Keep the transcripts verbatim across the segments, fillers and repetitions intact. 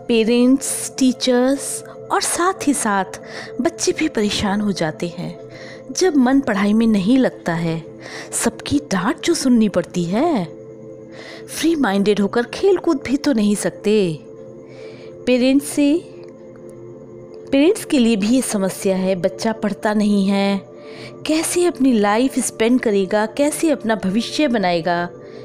Parents, teachers और साथ ही साथ बच्चे भी परेशान हो जाते हैं जब मन पढ़ाई में नहीं लगता है। सबकी डांट जो सुननी पड़ती है। फ्री माइंडेड होकर खेल कूद भी तो नहीं सकते। पेरेंट्स से पेरेंट्स के लिए भी ये समस्या है, बच्चा पढ़ता नहीं है, कैसे अपनी लाइफ स्पेंड करेगा, कैसे अपना भविष्य बनाएगा।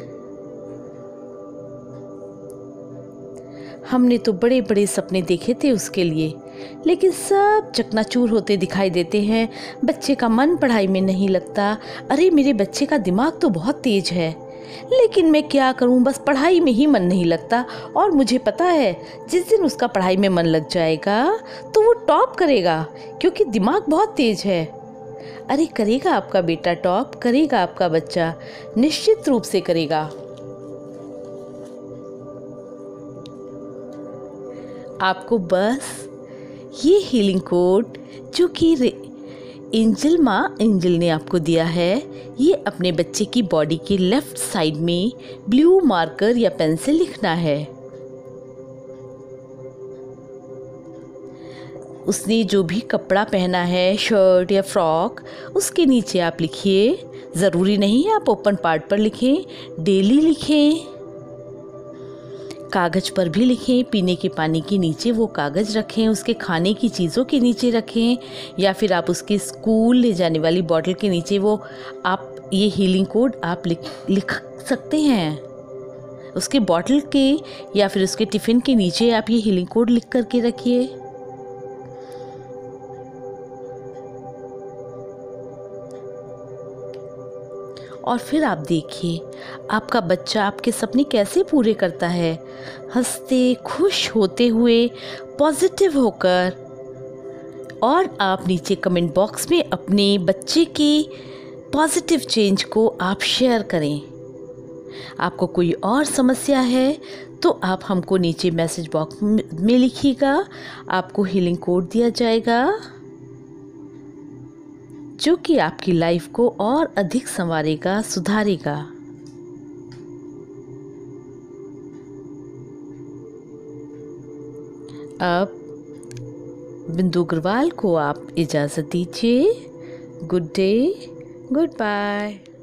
हमने तो बड़े बड़े सपने देखे थे उसके लिए, लेकिन सब चकनाचूर होते दिखाई देते हैं। बच्चे का मन पढ़ाई में नहीं लगता। अरे मेरे बच्चे का दिमाग तो बहुत तेज है, लेकिन मैं क्या करूं, बस पढ़ाई में ही मन नहीं लगता। और मुझे पता है जिस दिन उसका पढ़ाई में मन लग जाएगा तो वो टॉप करेगा, क्योंकि दिमाग बहुत तेज है। अरे करेगा आपका बेटा टॉप, करेगा आपका बच्चा, निश्चित रूप से करेगा। आपको बस ये हीलिंग कोड जो कि एंजल माँ एंजल ने आपको दिया है, ये अपने बच्चे की बॉडी के लेफ्ट साइड में ब्लू मार्कर या पेन से लिखना है। उसने जो भी कपड़ा पहना है, शर्ट या फ्रॉक, उसके नीचे आप लिखिए। ज़रूरी नहीं है आप ओपन पार्ट पर लिखें, डेली लिखें, कागज़ पर भी लिखें। पीने के पानी के नीचे वो कागज़ रखें, उसके खाने की चीज़ों के नीचे रखें, या फिर आप उसके स्कूल ले जाने वाली बॉटल के नीचे वो आप ये हीलिंग कोड आप लिख लिख सकते हैं। उसके बॉटल के या फिर उसके टिफ़िन के नीचे आप ये हीलिंग कोड लिख करके रखिए। और फिर आप देखिए आपका बच्चा आपके सपने कैसे पूरे करता है, हंसते खुश होते हुए, पॉजिटिव होकर। और आप नीचे कमेंट बॉक्स में अपने बच्चे के पॉजिटिव चेंज को आप शेयर करें। आपको कोई और समस्या है तो आप हमको नीचे मैसेज बॉक्स में लिखिएगा, आपको हीलिंग कोड दिया जाएगा जो कि आपकी लाइफ को और अधिक संवारेगा, सुधारेगा। अब बिंदु अग्रवाल को आप इजाज़त दीजिए। Good day, good bye.